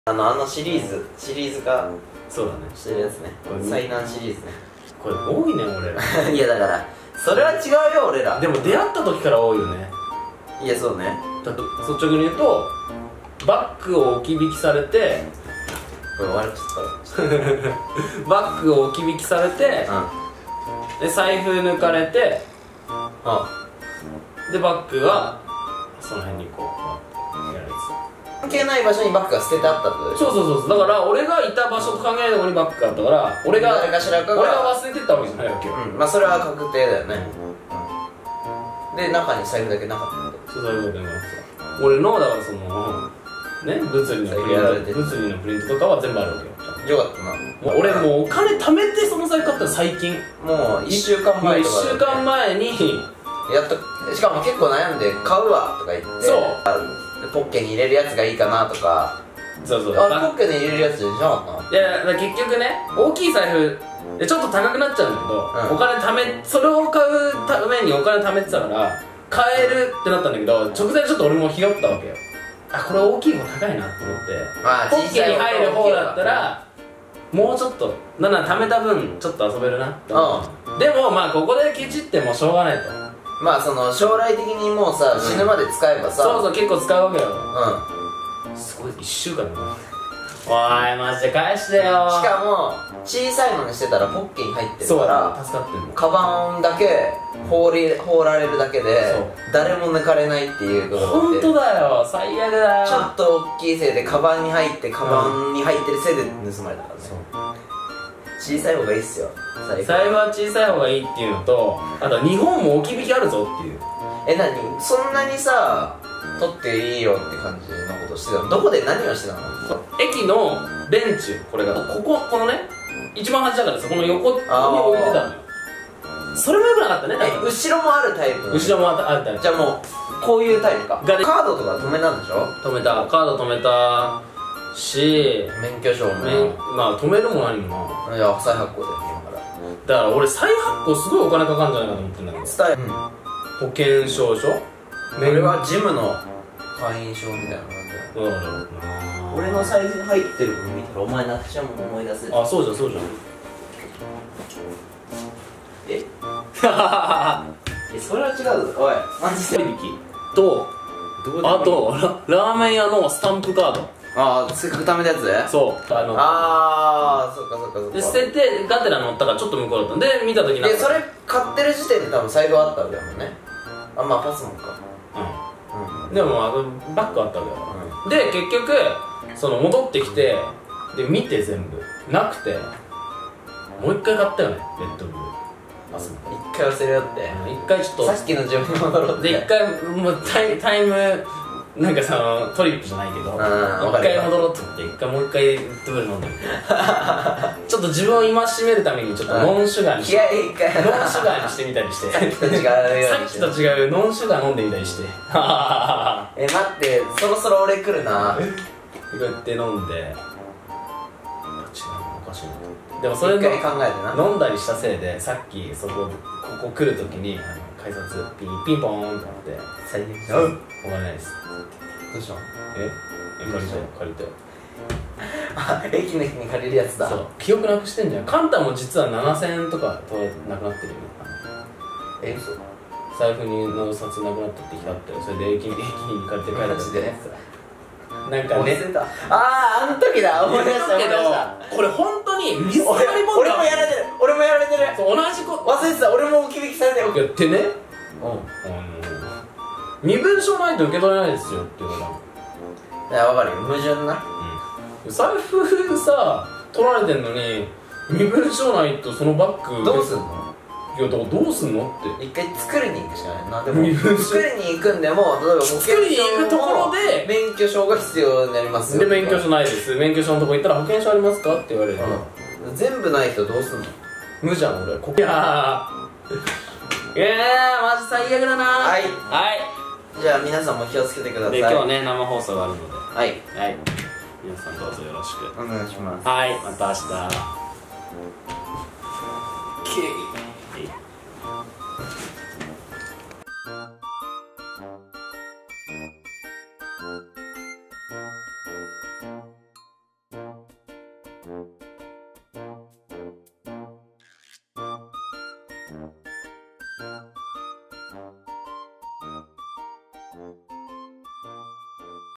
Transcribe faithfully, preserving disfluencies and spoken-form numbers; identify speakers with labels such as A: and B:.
A: あの、あのシリーズ、シリーズ化
B: そうだね
A: してるやつね。災難シリーズね。
B: これ多いね俺ら
A: いやだから、それは違うよ俺ら。
B: でも出会った時から多いよね。
A: いや、そうね。
B: だと率直に言うと、バッグを置き引きされて、
A: これ終わるちょっと
B: バッグを置き引きされて、
A: うん。
B: で財布抜かれて、
A: あ、
B: でバッグはその辺にこうやられて
A: 関係ない場所にバッグが捨ててあったってことでしょ。
B: そうそうそう。だから俺がいた場所と考えないところにバッグがあったから、俺が
A: 誰かしらかが
B: 俺が忘れてったわけじゃないわけよ。
A: うん、まあそれは確定だよね。うん。で、中に財布だけなかったって。
B: そうそういうことになってた。俺のだからそのね、物理のプリント物理のプリントとかは全部あるわけよ。
A: よかったな。
B: もう俺もうお金貯めてその財布買ったら最近
A: もういっしゅうかんまえとか
B: いっしゅうかんまえに
A: やっと、しかも結構悩んで買うわとか言って、
B: そう
A: あポッケに入れるやつがいいかなとか。
B: そうそう。
A: あれポッケに入れるやつじゃなかっ
B: いやだから結局ね、大きい財布でちょっと高くなっちゃうんだけど、
A: うん
B: お金貯めそれを買うためにお金貯めてたから買えるってなったんだけど、直前ちょっと俺もひよったわけよ。あ、これ大きい方高いなと思って、
A: まあ
B: ポッケに入る方だったらもうちょっとなんなら貯めた分ちょっと遊べるなって思って、でもまあここでケチってもしょうがないと。
A: まあその将来的にもうさ、死ぬまで使えばさ、
B: そうそう結構使うわけよ。
A: う
B: すごいいっしゅうかんだな。おいマジで返してよ。
A: ん。しかも小さいのにしてたらポッケに入ってる
B: そう
A: から
B: 助かってるもん。
A: カバンだけ放り放られるだけで
B: そう
A: 誰も抜かれないっていうこと
B: 本当
A: だって、
B: だよ、最悪だよ。
A: ちょっと大きいせいでカバンに入ってカバンに入ってるせいで盗まれたからね。小さい方がいいっすよ財布。
B: 財布は小さい方がいいっていうのと、あと日本も置き引きあるぞっていう。
A: え、なにそんなにさ取っていいよって感じのことしてたの？どこで何をしてたの？
B: 駅のベンチ、これがここ、このね一番端だからさ、この横に置いてたのよ。それもよくなかったね。
A: え、後ろもあるタイプなの？
B: 後ろもあったあった
A: じゃあもうこういうタイプか。カ
B: がで
A: ードとか止めたんでしょ？
B: 止めた、カード止めたし、
A: 免許証も。
B: めんまあ止めるも何もな。
A: いや、再発行だよ今から。
B: だから俺再発行すごいお金かかるんじゃないかと思ってんだけど、
A: スタイル、
B: 保険証書、
A: 俺はジムの会員証みたいな感じだよ。
B: どうだろうな。
A: 俺の財布に入ってるの見たらお前なくちゃも思い出せる。
B: あ、そうじゃんそうじゃん。
A: ええ、それは違うぞおいマジで。
B: 割引と、あとララーメン屋のスタンプカード。
A: ああ、せっかく貯めたやつ。
B: そうあの
A: ああ、そっかそっかそっか。
B: で捨ててガテラ乗ったからちょっと向こうだったんで、見た時なんか
A: で、それ買ってる時点で多分財布あったわけだもんね。あ、まあパスモンか。
B: う
A: うん
B: んでもあのバッグあったわけよ。で結局その戻ってきて、で見て全部なくて、もう一回買ったよね、レッドブル。あ、そう
A: 一回忘れよって。
B: 一回ちょっと
A: さっきの自分に戻ろうって。
B: で一回もうタイタイムなんかそのトリップじゃないけど、一回戻ろうと思って一回もう一回レッドブル飲んでみてちょっと自分を戒めるためにちょっとノンシュガーにして、
A: 気合い一回
B: ノンシュガーにしてみたりして
A: さっきと違うよ
B: さ
A: うにして
B: っきと違うノンシュガー飲んでみたりして
A: え、待って、そろそろ俺来るな。
B: こうやって飲んで、違うのおかしいな。でもそれ
A: 一回考えてな。
B: 飲んだりしたせいで、さっきそこここ来るときにあの改札ピンピンポーンってなって
A: 最悪
B: 「うんお金ないです」
A: どうしたの？
B: ええ借りたよ借りたよ。
A: あ、駅の日に借りるやつだ。
B: そう、記憶なくしてんじゃん。カンタも実はななせんえんとかとなくなってるよ。
A: え、嘘？
B: 財布にの札なくなったって日だったよ。それで駅に駅に借りて帰る
A: マジで
B: なんかね、
A: 忘れた。ああ、あの時だ。思い出した思い
B: けど
A: 出した。
B: これ本当に水溜
A: 俺
B: りボンド。
A: 俺もやられてる。俺もやられてる。
B: そう同じこ
A: 忘れてた。俺も置き引きされてる。
B: やってね、
A: うん。
B: あの身分証ないと受け取れないですよって言われたの。
A: いや、わかるよ。矛盾な。
B: うん、財布さ取られてんのに身分証ないとそのバッグ
A: どうすんの？
B: いやだからどうすんのって。
A: 一回作りに行くしかないな。でも
B: 身分証
A: 作りに行くんでも、例えば保険証
B: 作りに行くところで
A: 免許証が必要になりますよ。
B: で免許証ないです、免許証のとこ行ったら保険証ありますかって言われるの、
A: うん。全部ない人どうすんの？
B: 無じゃん俺こいやーいやーマジ最悪だなー。
A: はい
B: はい
A: じゃあ皆さんも気をつけてください。
B: で今日ね生放送があるので、
A: はい。
B: はい皆さんどうぞよろしく
A: お願いします。
B: はいまた明日。
A: うん。